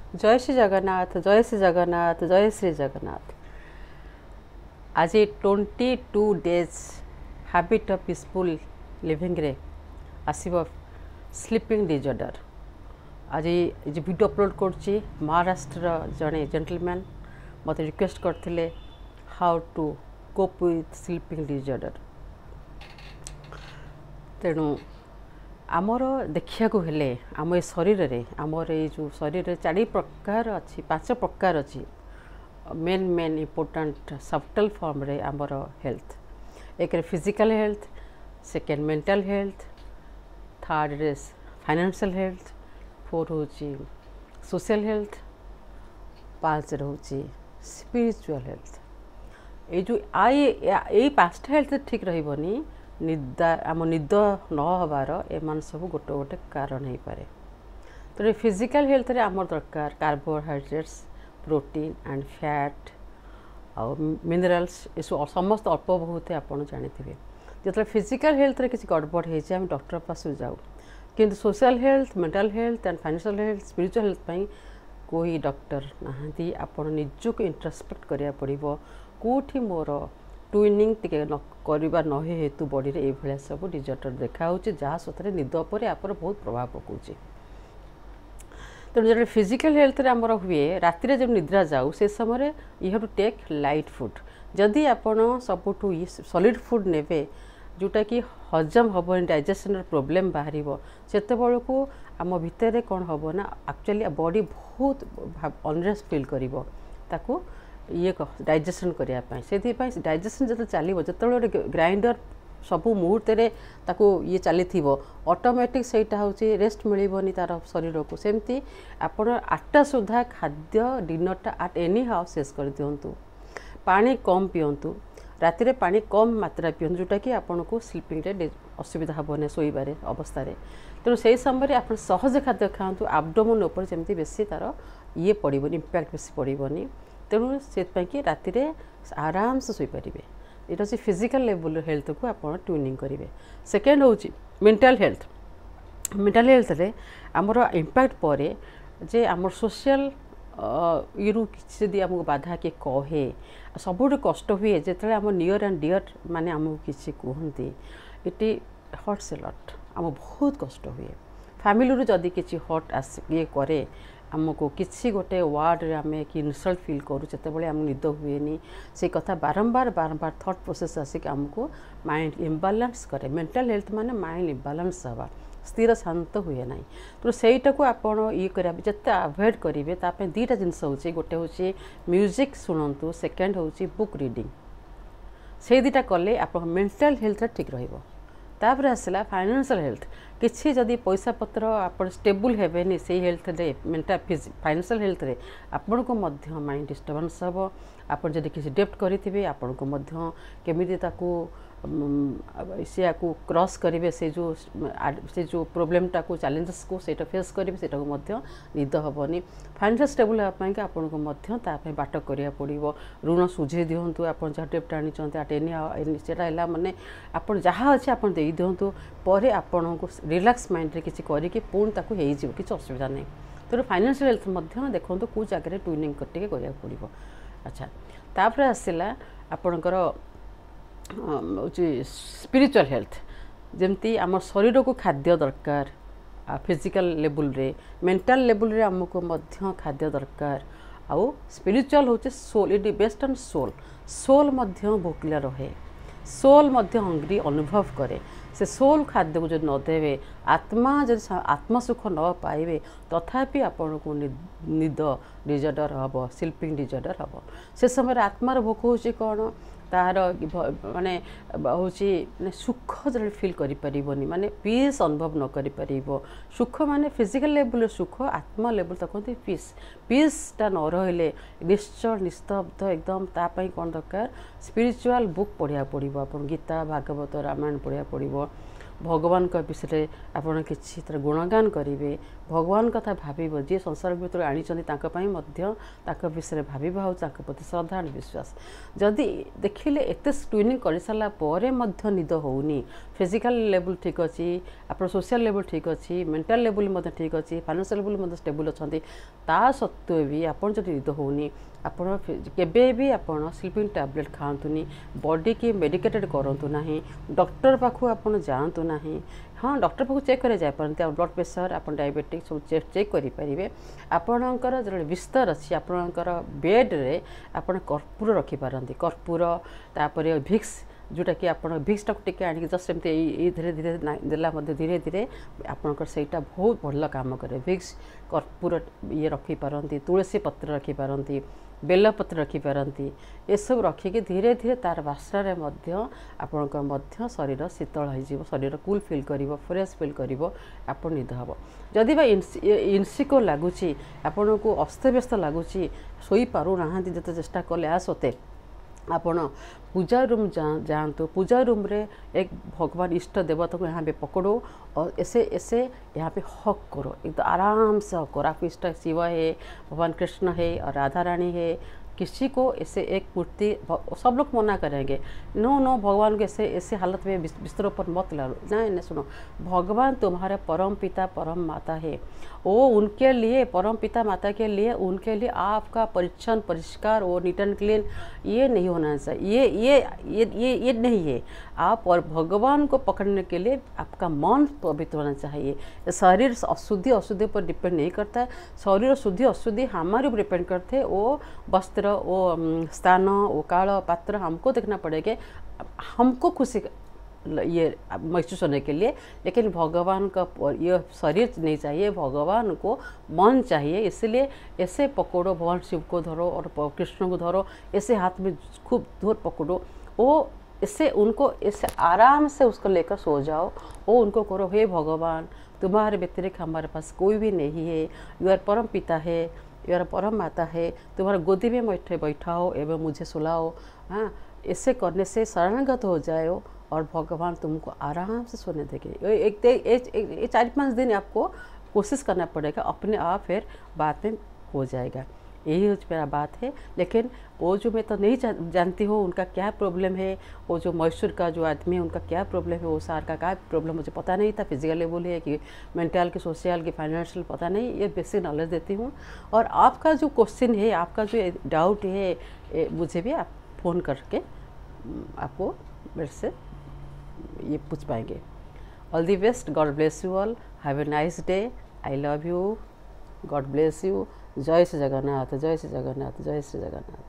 जय श्री जगन्नाथ, जय श्री जगन्नाथ, जय श्री जगन्नाथ। आज 22 days habit of peaceful living रे आसीबो स्लीपिंग डिजॉर्डर। आज ये वीडियो अपलोड करछि महाराष्ट्र जड़े जेंटलमैन मत रिक्वेस्ट करथिले how to cope with sleeping disorder. तेणु आमर देखिया को हेले आम ए शरीर रे आमर ये जो शरीर 4 प्रकार अच्छी 5 प्रकार अच्छी main main important subtle form रे आमर हेल्थ। एक रे physical health, second mental health, third रे फाइनेंशियल हेल्थ, 4 होची सोशल हेल्थ, 5 होची स्पिरिचुअल हेल्थ। ये जो आई 5टा हेल्थ ठीक रहिबनी निदा आम निद न हबार एमान सब गोटे गोटे कारण हो पारे। तो फिजिकल हेल्थ रे आमर दरकार कार्बोहाइड्रेट्स, प्रोटीन एंड फैट आउ मिनरल्स ये समस्त अल्प बहुत आपड़ जानी। जो फिजिकल हेल्थ रे किसी गड़बड़ हो डॉक्टर पास जाऊ, किंतु social health, mental health and financial health, spiritual health पाई कोई डॉक्टर नहांती। आपण निजको इंट्रोस्पेक्ट करिया पड़िबो कोठी मोर ट्विनिंग टिके न करिबा न हेतु बॉडी रे ए भलिया सब डिजॉर्डर देखा होची जहाँ सतरे निद पर यापर बहुत प्रभाव पकाउची। तेणु जो फिजिकल हेल्थ रे आमर हुए राति रे जब निद्रा जाऊ से समय you have to take light food. जदि आपण सबुठू सॉलिड फूड नेबे जोटा कि हजम हेनी डाइजेशन प्रोब्लेम बाहर सेत को आम भितर कौन हम ना एक्चुअली बॉडी बहुत अनरेस्ट फील करिवो ताकू ये डाइजेशन करने से डाइजेशन जो चलो जो ग्राइंडर सबू मुहूर्त ये चली ऑटोमेटिक सेटा हूँ रेस्ट मिलनी तार शरीर को। सेमती आपण 8टा सुधा खाद्य डिनरटा आट एनी हाउस शेष कर दिंतु। पानी कम पिंतु, राति रे पानी कम मात्रा पिंतु जोटा कि आपन को स्लीपिंग रे असुविधा हेबने शोबार अवस्था। तेणु से समय आप सहज खाद्य खातु एब्डोमेन उपर जमी बेसी तार ये पड़ोनी इम्पैक्ट बेसी पड़ोनी। तेणु से कि राति रे आराम से शोपारे। यहाँ हूँ फिजिकल लेवल हेल्थ को आप ट्यूनिंग करेंगे। सेकेंड हूँ मेंटल हेल्थ। मेंटल हेल्थ रे आमर इम्पैक्ट पर जे आमर सोशल यू कि आमको बाधा किए कहे सबुठ कष्ट हुए जो आम नियर एंड डियर माने आमको किसी कहते इट हर्ट्स ए लट आम बहुत कष्ट हुए। फैमिली जदि किसी हर्ट आस ये करे आमको किसी गोटे वार्ड रे आमे कि इनसल्ट फील करूँ से आम निद हुए से कथा बारंबार बारंबार थॉट प्रोसेस आसिक आमको माइंड इम्बालांस करे। मेंटल हेल्थ माने माइंड इम्बालांस हवा स्थिर शांत हुए ना। तो सहीटा को आपड़ ये करा जिते अवॉइड करेंगे ताप 2टा जिनस होचे गोटे हूँ म्यूजिक शुणु, सेकेंड हूँ बुक रीडिंग। से 2टा कले आप मेंटल हेल्थ ठीक रहिबो। तापर आसला फाइनेंशियल हेल्थ किसी जदि पैसा पत्र आप स्टेबल हेबेनी से हेल्थ रे मेंटल फाइनेंशियल हेल्थ रे आपण को मध्य माइंड डिस्टर्बेंस हम। आप जदि किसी डेप्ट करेंगे आपण को मध्य केमिति ताकू से क्रॉस करेंगे से जो प्रोब्लेम टाक चैलेंजेस को सेटा फेस करेंगे सेटा को निद हेनी। फाइनेंशियल स्टेबल होगापाई आपन को बाट करिया पड़िबो। ऋण सुझे दिंतु आप जहाँ डेप्ट आनी एनी से माने आप जहाँ अच्छे आप दे दिंतु पर आपन को रिलैक्स माइंड रे किसी करके पुणी ताकू हो किसी असुविधा नहीं। तो फाइनेंशियल हेल्थ देखो कौ जगह ट्यूनिंग टिके करिया पड़िबो। अच्छा तापर आसला आपणकर हूँ स्पिरिचुअल हेल्थ जमती आम शरीर को खाद्य दरकार फिजिकल लेवल रे मेंटल लेवल रे आमको मध्य खाद्य दरकार आउ स्पिरिचुअल हूँ soul it based on soul. Soul मध्य भोकला रहे, सोल मध्य हंग्री अनुभव करे। से सोल खाद्य को जो न देवे आत्मा जब आत्मसुख न पाइबे तथापि आपण को निद डिजॉर्डर हम, स्लीपिंग डिजॉर्डर हम। से समय आत्मार भोक हूँ कौन तार माने हूँ सुख जो फिल करें माने पीस अनुभव न कर। सुख माने फिजिकल लेवल सुख, आत्मा लेवल तक कहते पीस। पीसटा न रही निश्चल निस्तब्ध एकदम तापाई कौन दरकार स्पिरिचुअल बुक पढ़ा पड़ो। आप गीता, भागवत, रामायण पढ़ा पड़ो। भगवान विषय आप किसी गुणगान करेंगे, भगवान कथा भाव जी संसार भर आनी विषय भाव हो प्रति श्रद्धा विश्वास जदि देखिले एत स्क्रीनिंग कर सारा निद होनी फिजिकल लेवल ठीक अच्छी आप सोशल लेवल ठीक अच्छी मेंटल लेवल ठीक अच्छी फाइनेंशियल लेवल स्टेबल अच्छा ता सत्वे भी आपड़ जो निद होनी आपड़ केबे भी आपड़ स्लीपिंग टैबलेट खातुनी बॉडी की मेडिकेटेड करूँ ना डॉक्टर पाखु आप जातु ना हाँ डॉक्टर पाखु चेक कर जापारती ब्लड प्रेशर आप डायबिटिक सब चेक करेंगे आपणकर जो बिस्तर अच्छी आपणकर बेड्रे आप कर्पूर रखिपारती कर्पूर तापर भिक्स जोटा कि आप भिक्स टे आनिक जस्ट एमती धीरे धीरे देला धीरे धीरे आपणकर सेटा बहुत भल काम करे भिक्स कर्पूर ये रखिपारती तुलसी पत्र रखिपारती बेलपत्र रखिपारती ये सब रखिकी धीरे धीरे तार बास्नारे आपणकर शरीर शीतल हो शरीर कूल फिल कर फ्रेश फिल कर आप निद हम जदि बा इनसिक्योर लगुच आपण को अस्तव्यस्त लगुच शोई पारुना जिते चेष्टा कले आसते आपण पूजा रूम जातु पूजा रूम रे एक भगवान इष्ट देवता को यहाँ पे पकड़ो और ऐसे ऐसे यहाँ पे हक करो एकदम आराम से हक करो। आप इष्ट शिव है भगवान कृष्ण है और राधा रानी है किसी को ऐसे एक मूर्ति सब लोग मना करेंगे नो नो भगवान को ऐसे ऐसे हालत में बिस्तरों पर मत ला लो नहीं सुनो भगवान तुम्हारे परम पिता परम माता है वो उनके लिए परम पिता माता के लिए उनके लिए आपका परिच्छन परिष्कार और नीट एंड क्लीन ये नहीं होना चाहिए ये नहीं है आप और भगवान को पकड़ने के लिए आपका मन पवित्र होना चाहिए। शरीर अशुद्धि पर डिपेंड नहीं करता है शरीर शुद्धि अशुद्धि हमारे ऊपर डिपेंड करते हैं वो वस्त्र वो स्थान वो काल पात्र हमको देखना पड़ेगा हमको खुशी ये महसूस होने के लिए लेकिन भगवान का ये शरीर नहीं चाहिए भगवान को मन चाहिए इसलिए ऐसे पकड़ो भगवान शिव को धरो और कृष्ण को धरो ऐसे हाथ में खूब दूर पकड़ो वो इससे उनको इससे आराम से उसको लेकर सो जाओ वो उनको करो हे भगवान तुम्हारे व्यतिरिक्त हमारे पास कोई भी नहीं है यू आर परम पिता है यार परम माता है तुम्हारा गोदी में बैठाओ एवं मुझे सुलाओ हाँ ऐसे करने से शरणागत हो जाओ और भगवान तुमको आराम से सोने देंगे। एक 4-5 दिन आपको कोशिश करना पड़ेगा अपने आप फिर बाद में हो जाएगा यही मेरा बात है। लेकिन वो जो मैं तो नहीं जानती हूँ उनका क्या प्रॉब्लम है वो जो मैसूर का जो आदमी है उनका क्या प्रॉब्लम है वो सार का क्या प्रॉब्लम मुझे पता नहीं था फिजिकल लेवल है कि मेंटल की सोशल की फाइनेंशियल पता नहीं ये बेसिक नॉलेज देती हूँ। और आपका जो क्वेश्चन है आपका जो डाउट है मुझे भी आप फ़ोन करके आपको मेरे से ये पूछ पाएंगे। All the best God bless you all have a nice day I love you God bless you जय श्री जगन्नाथ जय श्री जगन्नाथ जय श्री जगन्नाथ।